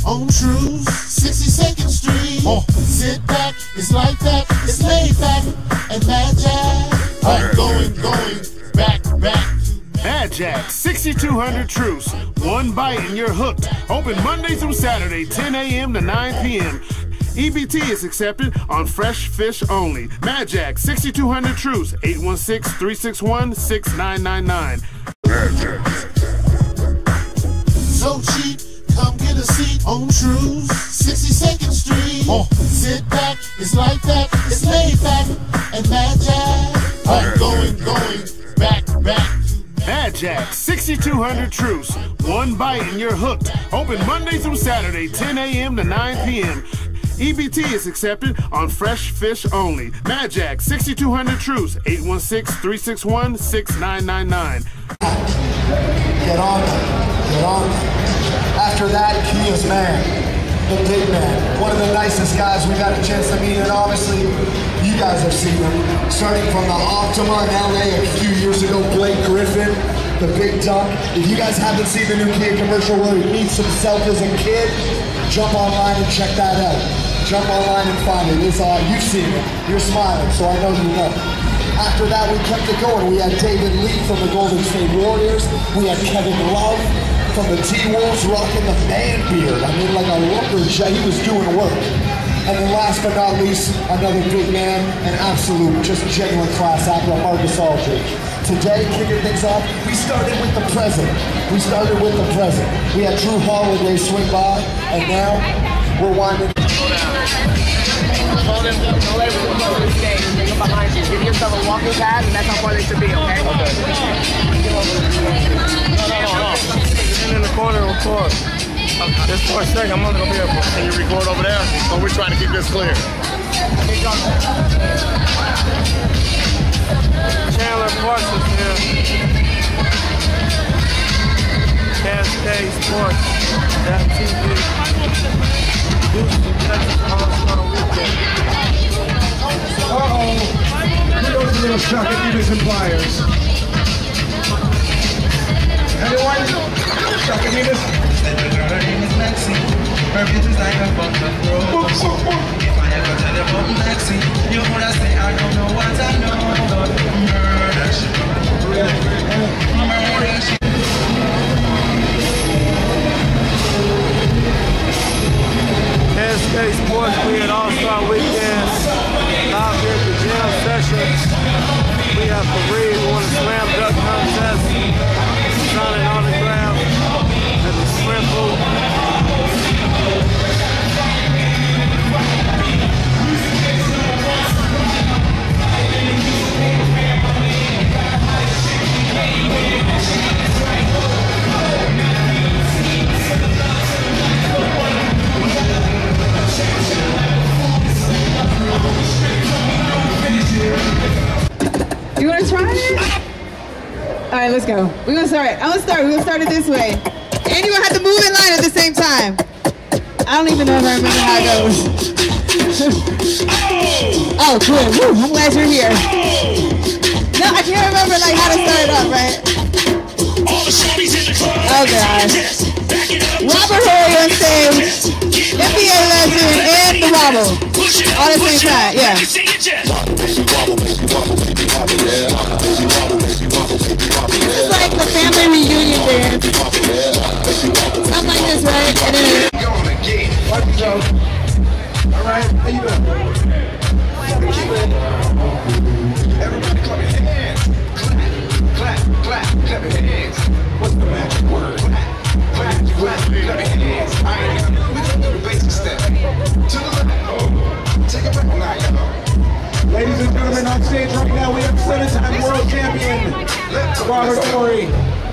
on Trues, 62nd Street. Sit back, it's like that, it's laid back, and Mad Jack. I'm going back. Mad Jack, 6200 Truce. One bite and you're hooked. Open Monday through Saturday, 10 a.m. to 9 p.m. EBT is accepted on fresh fish only. Mad Jack, 6200 Truce, 816-361-6999. So cheap, come get a seat on Trues, 62nd Street. Sit back, it's like that, it's laid back, and Mad Jack. I'm going back. Mad Jack, 6200 Truce. One bite and you're hooked. Open Monday through Saturday, 10 a.m. to 9 p.m. EBT is accepted on fresh fish only. Mad Jack, 6200 Truce, 816-361-6999. Get on. After that, Kia's man, the big man, one of the nicest guys we got a chance to meet, and obviously you guys have seen him. Starting from the Optima in LA a few years ago, Blake Griffin, the big duck. If you guys haven't seen the new Kia commercial where he meets himself as a kid, jump online and check that out. Jump online and find it. You've seen it. You're smiling, so I know you know. After that, we kept it going. We had David Lee from the Golden State Warriors. We had Kevin Love from the T-Wolves rocking the man beard. I mean, like a lumberjack. He was doing work. And then last but not least, another big man, an absolute, just genuine class act, Marcus Aldridge. Today, kicking things off, we started with the present. We had Drew Holiday swing by, and now we're winding. Hold them, don't let everyone go to the stage. Bring them behind you. Give yourself a walking pad, and that's how far they should be, okay? No. In the corner, of course. Just for a second, I'm only gonna be here for. Can you record over there? Or we're trying to keep this clear. Chandler Parsons here. Cascade Sports. That TV. Houston, Texas, All-Star Weekend. Who knows a little shock at Divas and Pliers? Anyone? Shock at Divas? Her name is Maxine. Her bitches like a bunch of bros. If I ever tell you about Maxine, you wanna say I don't know what I know. Murder shit. Cascade Sports, we at All-Star Weekend. Live here at the jam session. We have Fareed who won a slam dunk contest. Signing autograph at the swim pool. You want to try it? All right, let's go. We're going to start. I'm going to start. We're going to start it this way. And you're going to have to move in line at the same time. I don't even know if I remember how it goes. Oh, good. Woo, I'm glad you're here. No, I can't remember like how to start it off, right? Oh, gosh. Robert Horry on stage, NBA legend, and the wobble. All at the same time, yeah. This is like the family reunion dance. Something like this, right? And then Alright, how you doing? Everybody clap your hands. Clap your hands. What's the magic word? Clap your hands. Alright, we're gonna do the basic step. To the left. Take it back. Ladies and gentlemen, on stage right now, we have 7-time world champion Robert Horry.